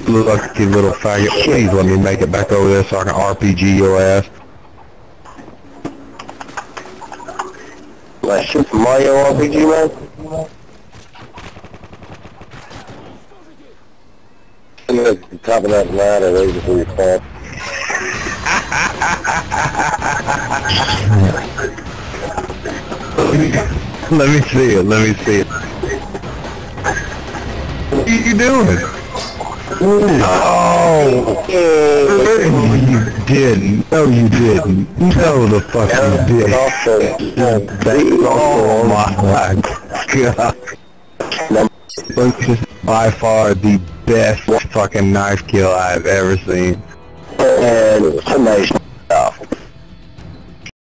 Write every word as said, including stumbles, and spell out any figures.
lucky little faggot. Please let me make it back over there so I can R P G your ass. Like Super Mario R P G, man? I'm at the top of that ladder right before you fall. Let me see it, let me see it. What are you doing? Oh! No, you didn't. No, you didn't. No, the fuck you did. Oh my god. This is by far the best fucking knife kill I've ever seen. And it's a nice